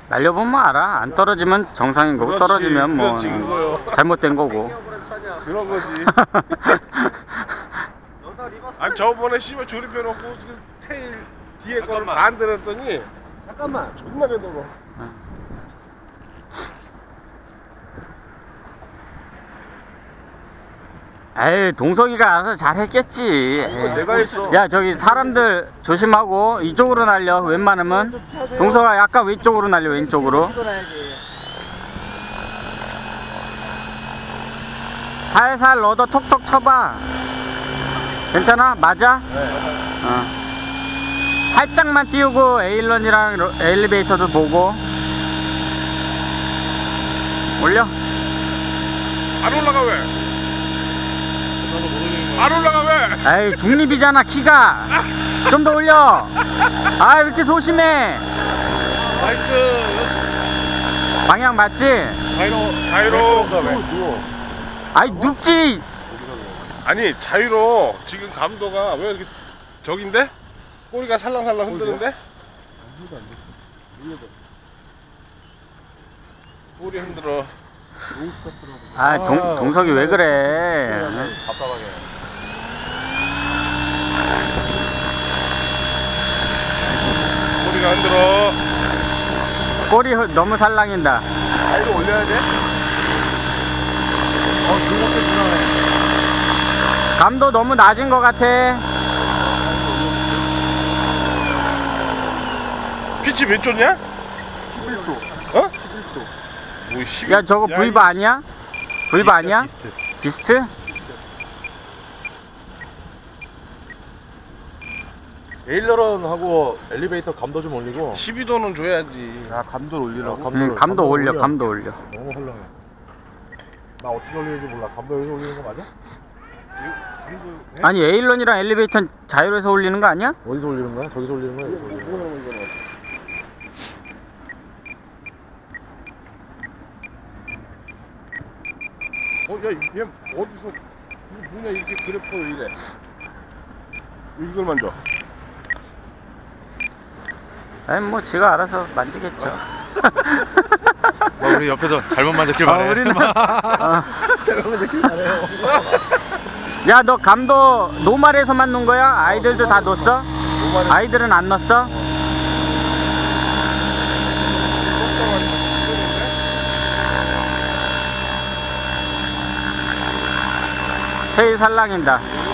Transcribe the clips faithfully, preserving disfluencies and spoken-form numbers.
날려보면 알아. 안 떨어지면 정상인 거고, 그렇지, 떨어지면 뭐 그렇지, 그거요. 잘못된 거고. 그런 거지. 아니 저번에 씨발 조립해놓고 지금 테일 뒤에 거를 반대로 했더니 잠깐만 존나게 더러. 에이, 동석이가 알아서 잘했겠지. 에이. 내가 했어. 야, 저기 사람들 조심하고 이쪽으로 날려. 웬만하면 동석아 약간 왼쪽으로 날려. 왼쪽으로. 살살 너도 톡톡 쳐봐. 괜찮아? 맞아? 어. 살짝만 띄우고 에일런이랑 로- 엘리베이터도 보고 올려. 안 올라가 왜? 안 올라가 왜? 에이, 중립이잖아 키가. 좀 더 올려. 아, 왜 이렇게 소심해. 나이스. 방향 맞지? 자이로 자이로. 아이, 눕지. 아니 자이로 지금 감도가 왜 이렇게 저긴데? 꼬리가 살랑살랑 흔드는데? 꼬리 흔들어. 아, 동, 동석이 왜 그래. 답답하게. 꼬리가 흔들어. 꼬리 흐- 너무 살랑인다. 자이로 올려야 돼? 어, 그렇게 지나네. 감도 너무 낮은 것 같아. 피치 몇 줬냐? 십일 도. 어? 십일 도. 뭐 십일 야, 저거 야, 브이바 이거 아니야? 브이바 아니야? 비스트. 비스트? 에일러런하고 엘리베이터 감도 좀 올리고. 십이 도는 줘야지. 야, 감도를 올리라고. 감도를- 응, 감도 감도 올려, 올려. 감도 올려. 너무 헐렁해. 나 어떻게 올리는지 몰라. 감도 여기서 올리는 거 맞아? 아니, 에일런이랑 엘리베이터는 자유로에서 올리는 거 아니야? 어디서 올리는 거야? 저기서 올리는 거야? 여기서 올리는 거야? 어, 야, 얘 어디서 이거 뭐냐 이렇게 그래프 이래. 이걸 만져. 아니, 뭐 지가 알아서 만지겠죠. 나 우리 옆에서 잘못 만졌길 아, 바래. 우리는 어. 야, 너 감도 노말에서만 놓은 거야? 아이들도 다 넣었어? 아이들은 안 넣었어? 테일 살랑인다.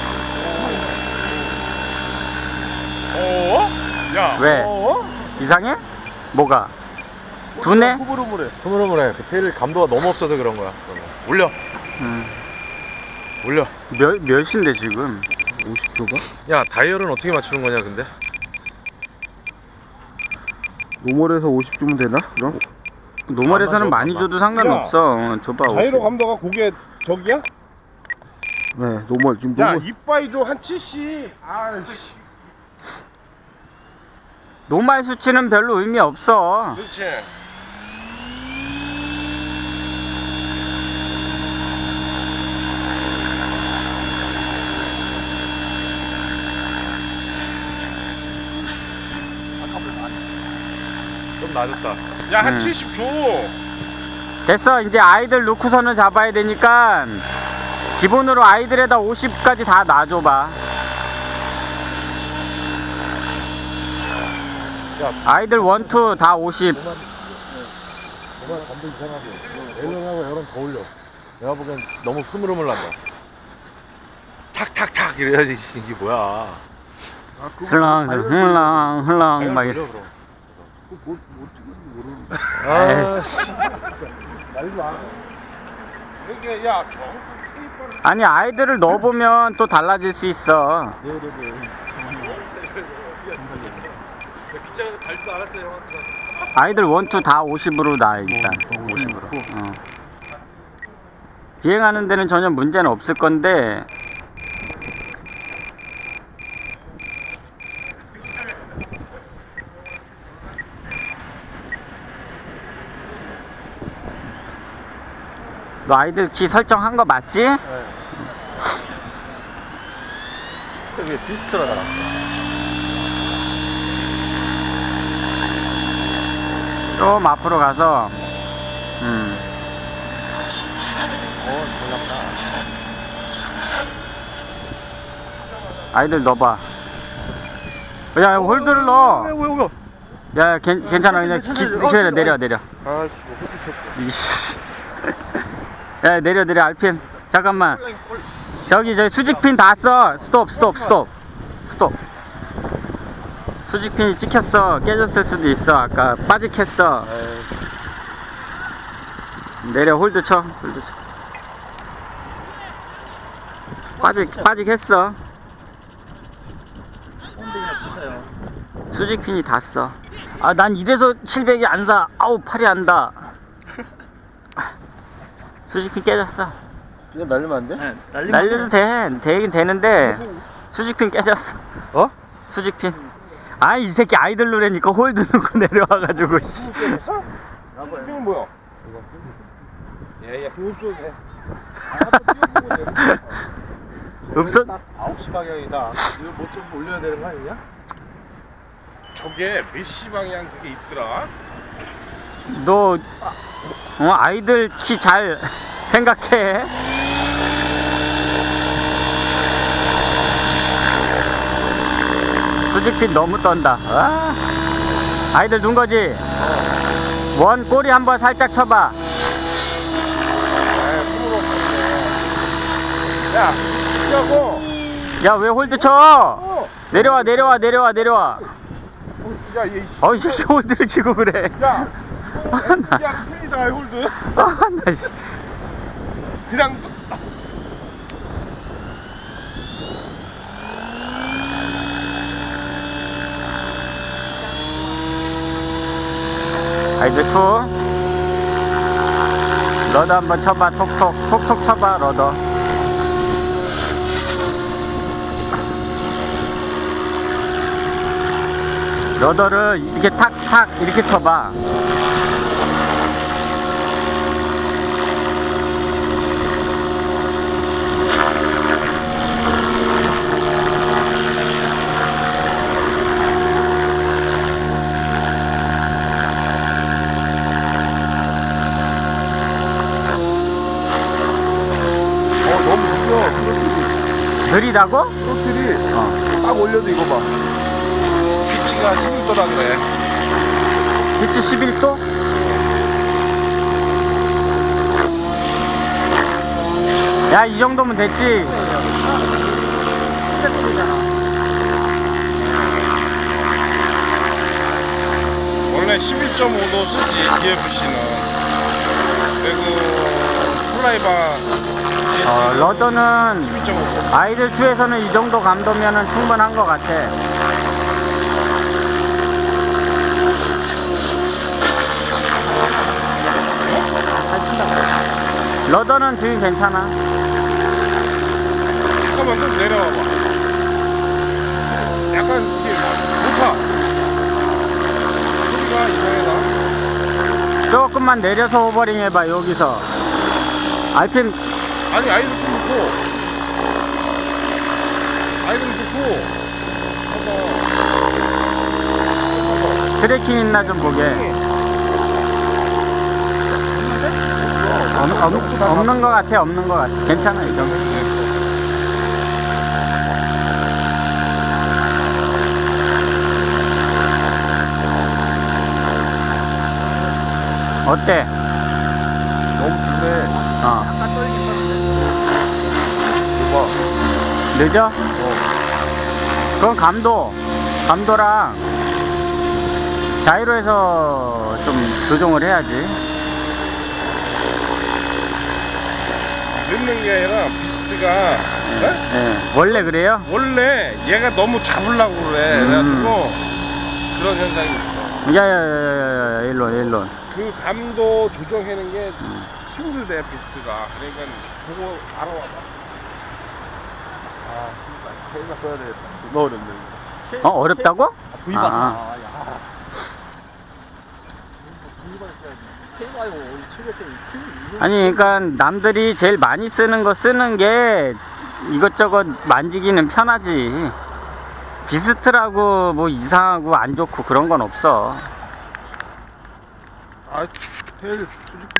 어? 야. 왜? 어? 이상해? 뭐가? 두네? 흐물흐물해. 흐물흐물해. 그 테일 감도가 너무 없어서 그런 거야. 올려. 음. 올려. 몇, 몇인데 지금? 오십 도가? 야, 다이얼은 어떻게 맞추는 거냐, 근데? 노멀에서 오십 주면 되나? 그럼? 노멀에서는 안 맞아, 많이 안 줘도 상관없어. 어, 줘봐. 자이로 오십. 감도가 고개 저기야? 네, 노멀. 지금 야, 노멀. 이빠이 줘한 칠십. 아, 노말 수치는 별로 의미 없어. 그렇지. 좀 낮았다. 야, 한 음. 칠십 줘. 됐어. 이제 아이들 놓고서는 잡아야 되니까 기본으로 아이들에다 오십까지 다 놔줘봐. 아이들 원, 투 다 오십. 정말 감도 이상하게. 에일런하고 에일런 더 올려. 내가 보기엔 너무 흐물흐물 난다. 탁탁탁 이래야지. 이게 뭐야. 아, 그거 슬렁, 다이얼 흘렁, 흘렁 막 이래. 올려, 그럼. 그거 뭐, 뭐 찍는지 모르는데. 아, 이게 야, 저 아니, 아이들을 넣어보면 또 달라질 수 있어. 네네네. 빗장에서 달지도 않았어요, 형한테. 아이들 원, 투 다 오십으로 놔 일단. 어, 오십으로. 오십으로. 어. 비행하는 데는 전혀 문제는 없을 건데 너 아이들 키 설정한 거 맞지? 여기 비스트라 나왔어. 좀 앞으로 가서 음. 어, 몰랐다. 아이들 넣어봐. 야, 홀드를 넣어. 왜, 왜, 왜? 야, 괜, 괜찮아. 그냥 기, 기다려, 내려, 내려. 아, 씨, 뭐 이씨. 야, 내려, 내려, 알핀. 잠깐만. 저기, 저기 수직핀 다 써. 스톱, 스톱, 스톱. 스톱. 수직핀이 찍혔어. 깨졌을 수도 있어. 아까 빠직했어. 내려, 홀드 쳐. 홀드 쳐. 빠직, 빠직했어. 수직핀이 다 써. 아, 난 이래서 칠백이 안 사. 아우, 팔이 안다. 수직핀 깨졌어. 그냥 날리면 안 돼? 네, 날려도 돼. 되긴 되는데 수직핀 깨졌어. 어? 수직핀. 아, 이 새끼 아이들 노래니까 홀드 놓고 내려와가지고. 씨. 이건 뭐야? 얘얘 그쪽에 없어? 아홉 시 방향이다. 이거 뭐 좀 올려야 되는 거 아니냐? 저게 몇 시 방향 그게 있더라? 너 어, 아이들 키 잘 생각해. 수직핀 너무 떤다. 아, 아이들 눈 거지? 원 꼬리 한번 살짝 쳐봐. 야, 치자고. 야, 왜 홀드 쳐? 내려와, 내려와, 내려와, 내려와. 야, 얘, 어, 이 새끼 홀드를 치고 그래. 야, 야, 틀리다 홀드. 아, 나 씨. 그냥 또- 아이들 투. 러더 한번 쳐봐. 톡톡 톡톡 쳐봐. 러더. 러더를 이렇게 탁탁 이렇게 쳐봐. 어, 너무 느려. 느리다고? 소들이 어. 딱 올려도 이거 봐. 피치가 십일 도라 그래. 피치 십일 도? 야, 이 정도면 됐지. 원래 십일 점 오 도 쓰지 디에프씨는. 그리고 플라이바 어, 러더는 십일 점 오 도. 아이들 투에서는 이 정도 감도면은 충분한 것 같아. 러더는 지금 괜찮아. 잠깐만 좀 내려와봐. 약간 이게 높아. 소리가 이상하다. 조금만 내려서 오버링 해봐. 여기서 알핀. 아니 아이들 좀 놓고. 아이들 놓고. 트래킹 있나 좀 보게. 없, 없, 없는 것 같아. 없는 것 같아. 괜찮아 이 정도. 어때? 너무 좋네. 어. 이거 늦어? 그건 감도. 감도랑 자이로에서 좀 조정을 해야지. 늦는 게 아니라 비스트가 네? 예. 원래 그래요? 원래 얘가 너무 잡으려고 그래. 음. 그래가지고 그런 현상이 있어. 야야야야야 일론 일론. 그 감도 조정하는 게 힘들대 비스트가. 그러니까 그거 알아와봐. 아, 케이가 써야 되겠다. 존나 어렵네. 어 어렵다고? 구입하자. 아. 야. 케이바이오 칠백대 아니 그러니까 남들이 제일 많이 쓰는 거 쓰는 게 이것저것 만지기는 편하지. 비스트라고 뭐 이상하고 안 좋고 그런 건 없어. 아 테일 수직